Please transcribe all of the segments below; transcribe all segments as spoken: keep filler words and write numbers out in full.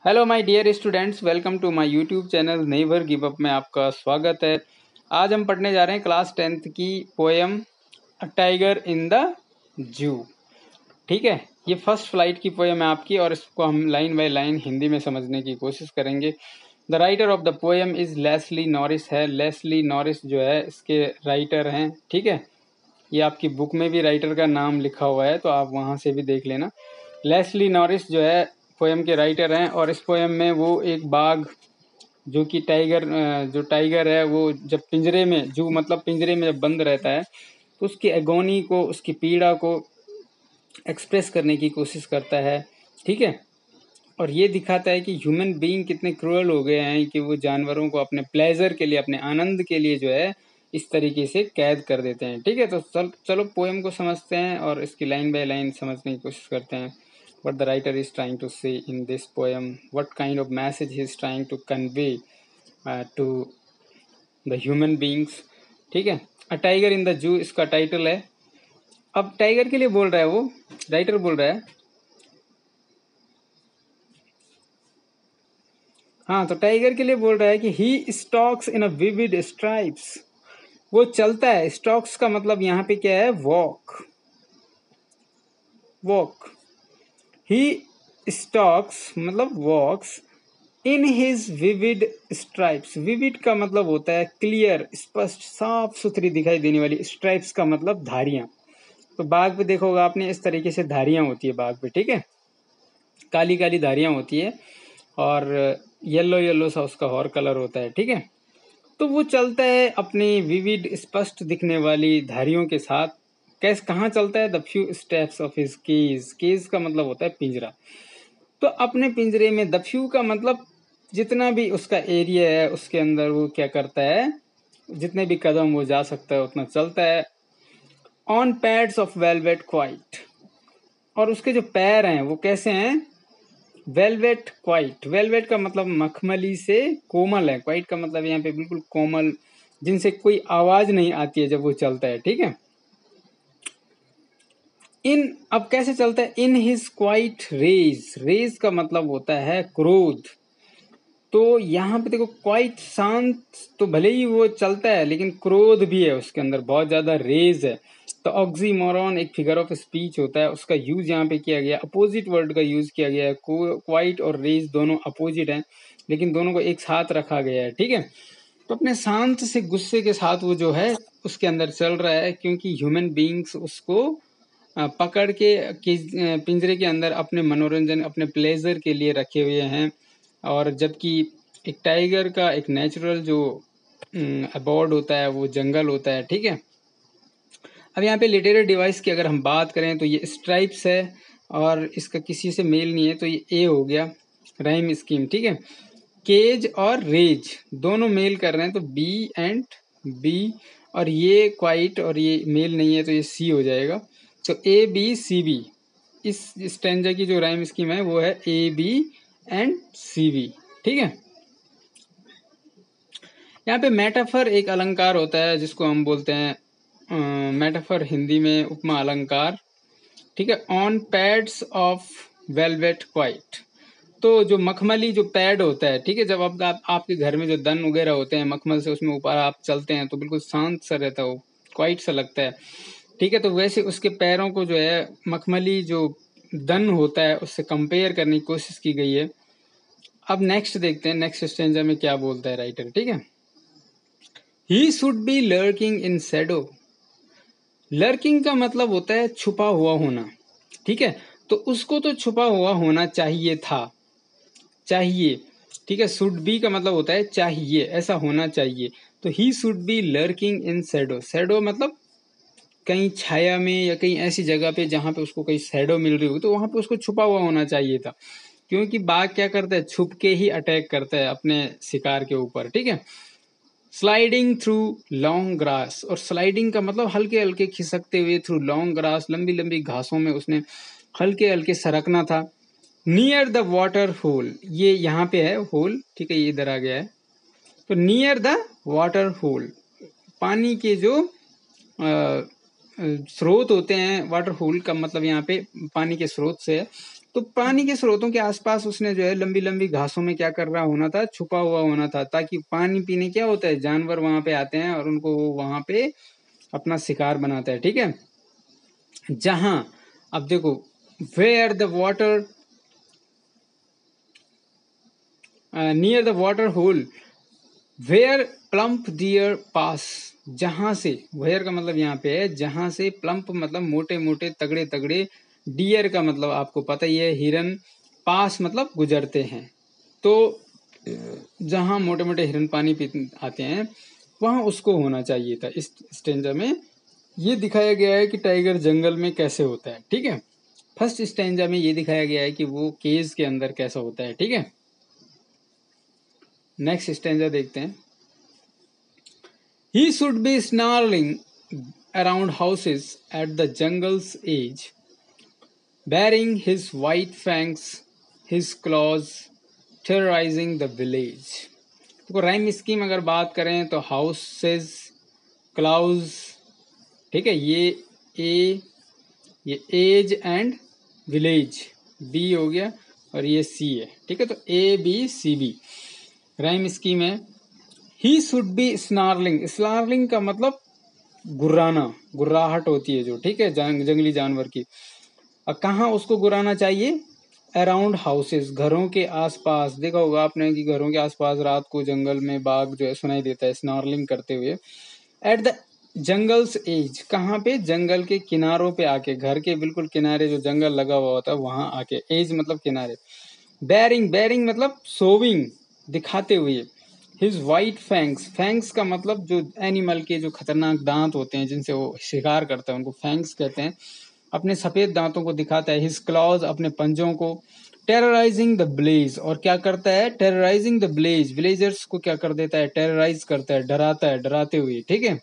Hello my dear students, welcome to my YouTube channel never give up में आपका स्वागत है। आज हम पढ़ने जा रहे हैं क्लास टेंथ की poem a tiger in the zoo. ठीक है, ये फर्स्ट फ्लाइट की पोएम है आपकी और इसको हम लाइन बाय लाइन हिंदी में समझने की कोशिश करेंगे। The writer of the poem is Leslie Norris है। लेस्ली नॉरिस जो है इसके राइटर हैं। ठीक है, ये आपकी बुक में भी राइटर का नाम लिखा हुआ है, तो आप वहाँ से भी देख लेना। लेस्ली नॉरिस जो है पोएम के राइटर हैं और इस पोएम में वो एक बाघ जो कि टाइगर जो टाइगर है वो जब पिंजरे में जू मतलब पिंजरे में जब बंद रहता है तो उसकी एगोनी को, उसकी पीड़ा को एक्सप्रेस करने की कोशिश करता है। ठीक है, और ये दिखाता है कि ह्यूमन बीइंग कितने क्रूअल हो गए हैं कि वो जानवरों को अपने प्लेजर के लिए, अपने आनंद के लिए जो है इस तरीके से कैद कर देते हैं। ठीक है, तो चल, चलो पोएम को समझते हैं और इसकी लाइन बाय लाइन समझने की कोशिश करते हैं। What the writer is trying to say in this poem, what kind of message he is trying to convey uh, to the human beings। ठीक है, अ टाइगर इन द जू इसका टाइटल है। अब टाइगर के लिए बोल रहा है, वो राइटर बोल रहा है। हाँ, तो टाइगर के लिए बोल रहा है कि he stalks in a vivid stripes. वो चलता है, स्टॉक्स का मतलब यहाँ पे क्या है, वॉक वॉक ही स्टॉक्स मतलब walks in his vivid stripes. Vivid का मतलब होता है क्लियर, स्पष्ट, साफ सुथरी दिखाई देने वाली। स्ट्राइप्स का मतलब धारियां। तो बाघ पे देखा होगा आपने, इस तरीके से धारियां होती है बाघ पे। ठीक है, काली काली धारियां होती है और येलो येलो सा उसका और कलर होता है। ठीक है, तो वो चलता है अपनी विविड, स्पष्ट दिखने वाली धारियों के साथ। कैसे, कहाँ चलता है, the few steps of his cage. Cage का मतलब होता है पिंजरा। तो अपने पिंजरे में, द फ्यू का मतलब जितना भी उसका एरिया है उसके अंदर वो क्या करता है, जितने भी कदम वो जा सकता है उतना चलता है। On pads of velvet quiet, और उसके जो पैर हैं वो कैसे हैं, वेलवेट क्वाइट। वेलवेट का मतलब मखमली से कोमल है, क्वाइट का मतलब यहाँ पे बिल्कुल कोमल, जिनसे कोई आवाज नहीं आती है जब वो चलता है। ठीक है, इन, अब कैसे चलता है, in his quiet rage. Rage का मतलब होता है क्रोध। तो यहाँ पे देखो, क्वाइट शांत, तो भले ही वो चलता है लेकिन क्रोध भी है उसके अंदर, बहुत ज्यादा रेज है। तो ऑक्सीमोरॉन एक फिगर ऑफ स्पीच होता है, उसका यूज यहाँ पे किया गया, अपोजिट वर्ड का यूज किया गया है। क्वाइट और रेज दोनों अपोजिट हैं लेकिन दोनों को एक साथ रखा गया है। ठीक है, तो अपने शांत से गुस्से के साथ वो जो है उसके अंदर चल रहा है, क्योंकि ह्यूमन बींग्स उसको पकड़ के पिंजरे के अंदर अपने मनोरंजन, अपने प्लेजर के लिए रखे हुए हैं। और जबकि एक टाइगर का एक नेचुरल जो अबॉर्ड होता है वो जंगल होता है। ठीक है, अब यहाँ पे लिटरेरी डिवाइस की अगर हम बात करें तो ये स्ट्राइप्स है और इसका किसी से मेल नहीं है, तो ये ए हो गया, राइम स्कीम। ठीक है, केज और रेज दोनों मेल कर रहे हैं, तो बी एंड बी, और ये क्वाइट और ये मेल नहीं है तो ये सी हो जाएगा। तो ए बी सी बी, इस स्टैंजा की जो राइम स्कीम है वो है A B and C B. ठीक है, यहाँ पे मेटाफर एक अलंकार होता है जिसको हम बोलते हैं मेटाफर, हिंदी में उपमा अलंकार। ठीक है, on pads of velvet quiet, तो जो मखमली जो पैड होता है, ठीक है, जब आप, आप आपके घर में जो दन वगैरह होते हैं मखमल से, उसमें ऊपर आप चलते हैं तो बिल्कुल शांत सा रहता है, वो क्वाइट सा लगता है। ठीक है, तो वैसे उसके पैरों को जो है मखमली जो दन होता है उससे कंपेयर करने की कोशिश की गई है। अब नेक्स्ट देखते हैं, नेक्स्ट स्टेंजा में क्या बोलता है राइटर। ठीक है, he should be lurking in shadow. Lurking का मतलब होता है छुपा हुआ होना। ठीक है, तो उसको तो छुपा हुआ होना चाहिए था, चाहिए। ठीक है, शुड बी का मतलब होता है चाहिए, ऐसा होना चाहिए। तो he should be lurking in shadow. Shadow मतलब कहीं छाया में या कहीं ऐसी जगह पे जहां पे उसको कहीं शैडो मिल रही हो, तो वहां पे उसको छुपा हुआ होना चाहिए था, क्योंकि बाघ क्या करता है, छुप के ही अटैक करता है अपने शिकार के ऊपर। ठीक है, स्लाइडिंग थ्रू लॉन्ग ग्रास, और स्लाइडिंग का मतलब हल्के हल्के खिसकते हुए, थ्रू लॉन्ग ग्रास, लंबी लंबी घासों में उसने हल्के हल्के सरकना था। नियर द वाटर होल, ये यहाँ पे है होल, ठीक है, ये इधर आ गया है। तो नियर द वाटर होल, पानी के जो स्रोत होते हैं, वाटर होल का मतलब यहाँ पे पानी के स्रोत से है। तो पानी के स्रोतों के आसपास उसने जो है लंबी लंबी घासों में क्या कर रहा होना था, छुपा हुआ होना था, ताकि पानी पीने क्या होता है, जानवर वहां पे आते हैं और उनको वो वहां पे अपना शिकार बनाता है। ठीक है, जहां अब देखो, where the water near the water hole where plump deer pass, जहां से, वेयर का मतलब यहाँ पे है जहां से, प्लम्प मतलब मोटे मोटे तगड़े तगड़े, डियर का मतलब आपको पता ही है हिरन, पास मतलब गुजरते हैं। तो जहां मोटे मोटे हिरन पानी पी आते हैं वहां उसको होना चाहिए था। इस स्टेंजा में ये दिखाया गया है कि टाइगर जंगल में कैसे होता है। ठीक है, फर्स्ट स्टेंजा में ये दिखाया गया है कि वो केज के अंदर कैसा होता है। ठीक है, नेक्स्ट स्टेंजा देखते हैं। He should be snarling around houses at the jungle's edge, baring his white fangs, his claws, terrorizing the village. तो राइम स्कीम अगर बात करें तो हाउसेस, क्लाउज, ठीक है, ये ए, ये एज एंड विलेज बी हो गया और ये सी है। ठीक है, तो A B C B rhyme scheme है। He should be snarling, snarling का मतलब गुर्राना, गुर्राहट होती है जो, ठीक है, जंग, जंगली जानवर की। अब कहाँ उसको गुर्राना चाहिए, अराउंड हाउसेस, घरों के आसपास। देखा होगा आपने कि घरों के आसपास रात को जंगल में बाघ जो है सुनाई देता है स्नार्लिंग करते हुए। एट द जंगल्स एज, कहाँ पे, जंगल के किनारों पे आके, घर के बिल्कुल किनारे जो जंगल लगा हुआ होता है वहां आके, एज मतलब किनारे। बैरिंग, बैरिंग मतलब सोविंग, दिखाते हुए। हिज वाइट फैंक्स, फैंक्स का मतलब जो एनिमल के जो खतरनाक दांत होते हैं जिनसे वो शिकार करता है उनको फैंक्स कहते हैं, अपने सफेद दांतों को दिखाता है। हिज क्लॉज, अपने पंजों को। टेरराइजिंग द ब्लेज, और क्या करता है, टेरराइजिंग द ब्लेज, विलेजर्स को क्या कर देता है, टेरराइज करता है, डराता है, डराते हुए। ठीक है,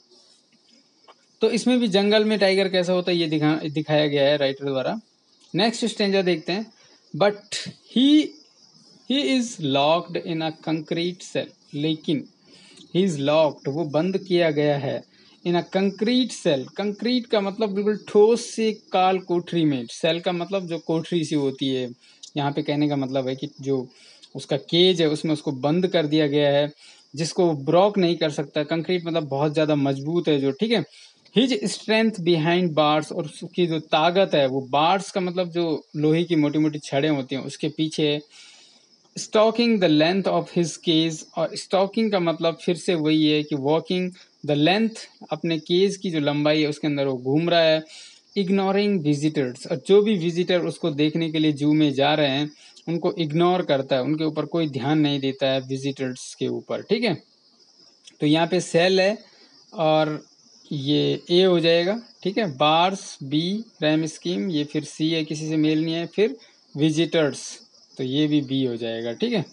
तो इसमें भी जंगल में टाइगर कैसा होता है ये दिखा दिखाया गया है राइटर द्वारा। नेक्स्ट स्टेंजा देखते हैं। But he he is locked in a concrete cell, लेकिन ही इज लॉक्ड, वो बंद किया गया है, in a concrete cell. Concrete का मतलब बिल्कुल ठोस सी काल कोठरी में, सेल का मतलब जो कोठरी सी होती है। यहाँ पे कहने का मतलब है कि जो उसका केज है उसमें उसको बंद कर दिया गया है, जिसको ब्रॉक नहीं कर सकता। कंक्रीट मतलब बहुत ज्यादा मजबूत है जो, ठीक है। हिज स्ट्रेंथ बिहाइंड बार्स, और उसकी जो ताकत है वो, बार्स का मतलब जो लोहे की मोटी मोटी छड़ें होती हैं उसके पीछे। Stalking the length of his cage, और स्टॉकिंग का मतलब फिर से वही है कि वॉकिंग द लेंथ, अपने केज की जो लंबाई है उसके अंदर वो घूम रहा है। इग्नोरिंग विजिटर्स, और जो भी विजिटर उसको देखने के लिए जू में जा रहे हैं उनको इग्नोर करता है, उनके ऊपर कोई ध्यान नहीं देता है विजिटर्स के ऊपर। ठीक है, तो यहाँ पे सेल है और ये ए हो जाएगा। ठीक है, बार्स बी रैम स्कीम, ये फिर सी है, किसी से मेल नहीं है, फिर विजिटर्स तो ये भी बी हो जाएगा। ठीक है,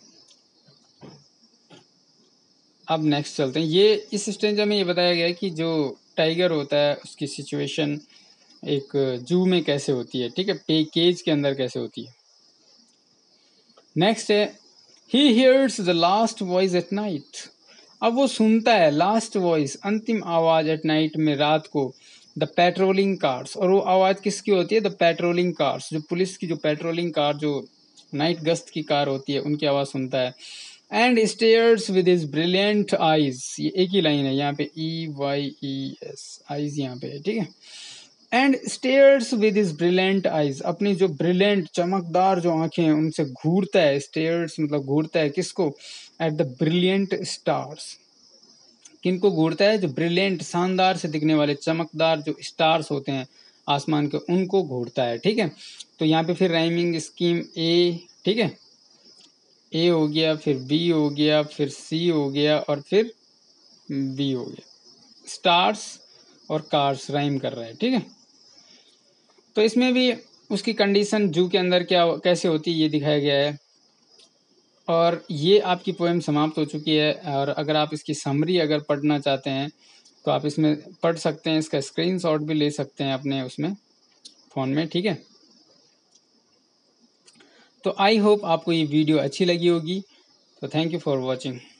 अब नेक्स्ट चलते हैं। ये इस स्टेंजा में ये बताया गया है कि जो टाइगर होता है उसकी सिचुएशन एक जू में कैसे होती है। ठीक है, पे केज के अंदर कैसे होती है। नेक्स्ट है, he hears the last voice at night. अब वो सुनता है लास्ट वॉइस, अंतिम आवाज, एट नाइट में, रात को। द पेट्रोलिंग कार्स, और वो आवाज किसकी होती है, द पेट्रोलिंग कार्स, जो पुलिस की जो पेट्रोलिंग कार, जो नाइट गश्त की कार होती है उनकी आवाज सुनता है। And stares with his brilliant eyes, ये एक ही लाइन है यहाँ पे, E Y E S, eyes यहाँ पे है। ठीक है, and stares with his brilliant eyes, अपनी जो ब्रिलियंट चमकदार जो आंखें हैं उनसे घूरता है। स्टेयर्स मतलब घूरता है किसको, एट द ब्रिलियंट स्टार्स, किनको घूरता है, जो ब्रिलियंट शानदार से दिखने वाले चमकदार जो स्टार्स होते हैं आसमान के, उनको घूरता है। ठीक है, तो यहाँ पे फिर राइमिंग स्कीम ए, ठीक है, ए हो गया, फिर बी हो गया, फिर सी हो गया और फिर बी हो गया। स्टार्स और कार्स राइम कर रहा है। ठीक है, तो इसमें भी उसकी कंडीशन जू के अंदर क्या कैसे होती है ये दिखाया गया है। और ये आपकी पोएम समाप्त हो चुकी है। और अगर आप इसकी समरी अगर पढ़ना चाहते हैं तो आप इसमें पढ़ सकते हैं, इसका स्क्रीनशॉट भी ले सकते हैं अपने उसमें फ़ोन में। ठीक है, तो आई होप आपको ये वीडियो अच्छी लगी होगी। तो थैंक यू फॉर वॉचिंग।